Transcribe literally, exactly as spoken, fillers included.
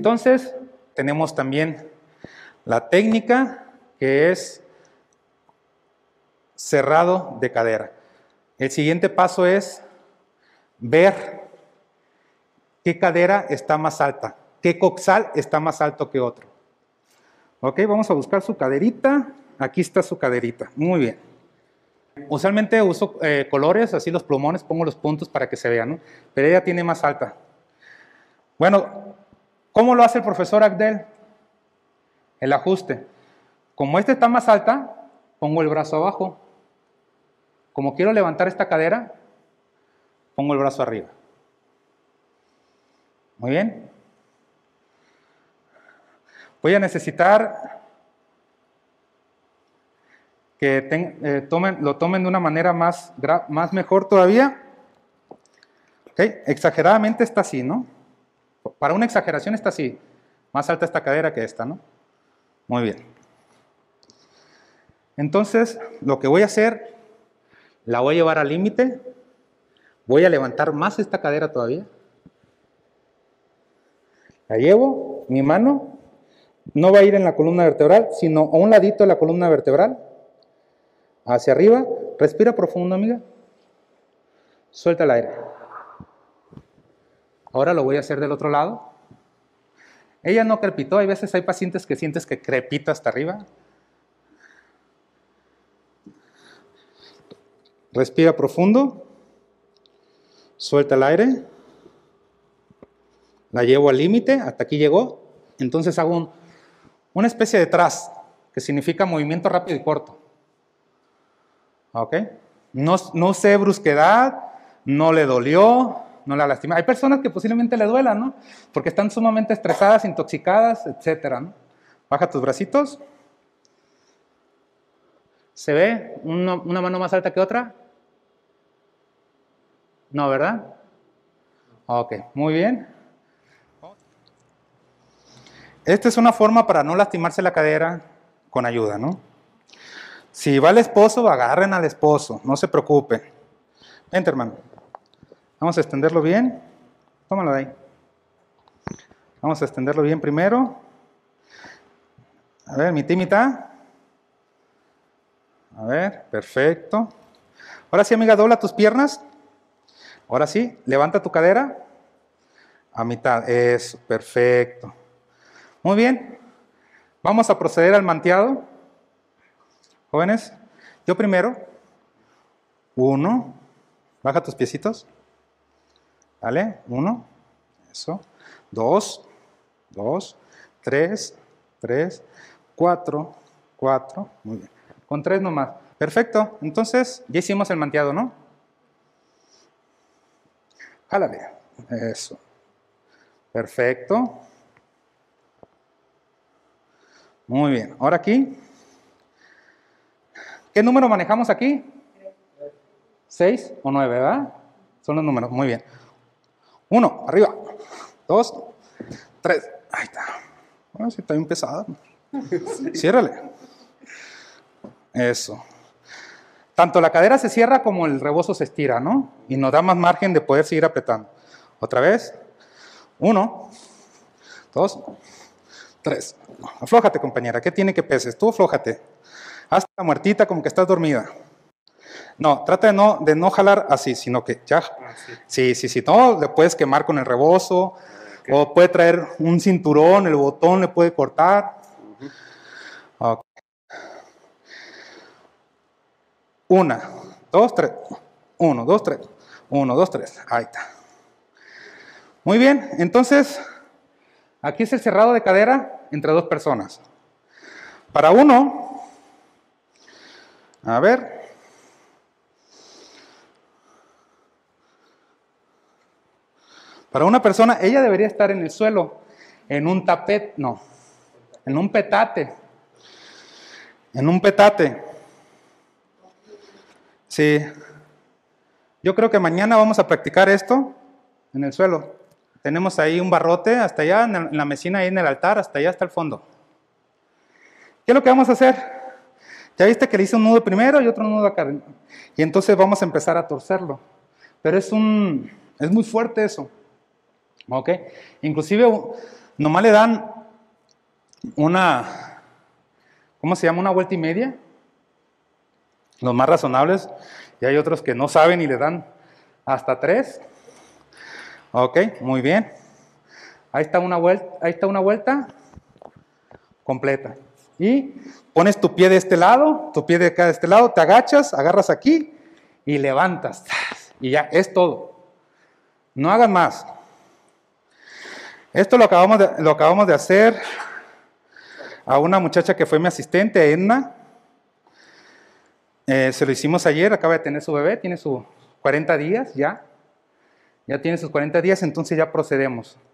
entonces tenemos también la técnica que es cerrado de cadera. El siguiente paso es ver qué cadera está más alta, qué coxal está más alto que otro. Ok, vamos a buscar su caderita. Aquí está su caderita. Muy bien. Usualmente uso eh, colores, así los plumones, pongo los puntos para que se vean, ¿no? Pero ella tiene más alta. Bueno, ¿cómo lo hace el profesor Agdel? El ajuste. Como esta está más alta, pongo el brazo abajo. Como quiero levantar esta cadera, pongo el brazo arriba. Muy bien. Voy a necesitar que ten, eh, tomen, lo tomen de una manera más, más mejor todavía. Okay. Exageradamente está así, ¿no? Para una exageración está así. Más alta esta cadera que esta, ¿no? Muy bien. Entonces, lo que voy a hacer, la voy a llevar al límite. Voy a levantar más esta cadera todavía. La llevo, mi mano no va a ir en la columna vertebral, sino a un ladito de la columna vertebral. Hacia arriba. Respira profundo, amiga. Suelta el aire. Ahora lo voy a hacer del otro lado. Ella no crepitó. Hay veces hay pacientes que sientes que crepita hasta arriba. Respira profundo. Suelta el aire. La llevo al límite. Hasta aquí llegó. Entonces hago un, una especie de thrust, que significa movimiento rápido y corto. ¿Ok? No, no sé brusquedad, no le dolió, no la lastima. Hay personas que posiblemente le duelan, ¿no? Porque están sumamente estresadas, intoxicadas, etcétera, ¿no? Baja tus bracitos. ¿Se ve una, una mano más alta que otra? No, ¿verdad? Ok, muy bien. Esta es una forma para no lastimarse la cadera con ayuda, ¿no? Si va el esposo, agarren al esposo, no se preocupen. Vente, hermano. Vamos a extenderlo bien. Tómalo de ahí. Vamos a extenderlo bien primero. A ver, mitad y mitad. A ver, perfecto. Ahora sí, amiga, dobla tus piernas. Ahora sí, levanta tu cadera. A mitad, eso, perfecto. Muy bien. Vamos a proceder al manteado. Jóvenes, yo primero. Uno. Baja tus piecitos. ¿Vale? Uno. Eso. Dos. Dos. Tres. Tres. Cuatro. Cuatro. Muy bien. Con tres nomás. Perfecto. Entonces, ya hicimos el manteado, ¿no? Jálale. Eso. Perfecto. Muy bien. Ahora aquí. ¿Qué número manejamos aquí? ¿Seis o nueve, verdad? Son los números. Muy bien. Uno, arriba. Dos, tres. Ahí está. Bueno, sí, está bien pesada. Sí. Ciérrale. Eso. Tanto la cadera se cierra como el rebozo se estira, ¿no? Y nos da más margen de poder seguir apretando. Otra vez. Uno, dos, tres. Aflójate, compañera. ¿Qué tiene que peses? Tú aflójate. Hazte la muertita como que estás dormida. No, trata de no, de no jalar así, sino que ya. Ah, sí, sí, sí, sí. No, le puedes quemar con el rebozo. Okay. O puede traer un cinturón, el botón le puede cortar. Uh-huh. Okay. Una, dos, tres. Uno, dos, tres. Uno, dos, tres. Ahí está. Muy bien, entonces, aquí es el cerrado de cadera entre dos personas. Para uno, a ver. Para una persona, ella debería estar en el suelo, en un tapete, no, en un petate. En un petate. Sí. Yo creo que mañana vamos a practicar esto en el suelo. Tenemos ahí un barrote, hasta allá, en la mesina, ahí en el altar, hasta allá, hasta el fondo. ¿Qué es lo que vamos a hacer? Ya viste que le hice un nudo primero y otro nudo acá. Y entonces vamos a empezar a torcerlo. Pero es un, es muy fuerte eso. ¿Ok? Inclusive Nomás le dan una, ¿cómo se llama? Una vuelta y media. Los más razonables. Y hay otros que no saben y le dan hasta tres. Ok, muy bien. Ahí está una vuelta, ahí está una vuelta completa. Y pones tu pie de este lado, tu pie de acá de este lado, te agachas, agarras aquí y levantas. Y ya, es todo. No hagan más. Esto lo acabamos de, lo acabamos de hacer a una muchacha que fue mi asistente, Edna. Eh, se lo hicimos ayer, acaba de tener su bebé, tiene sus cuarenta días ya. Ya tiene sus cuarenta días, entonces ya procedemos.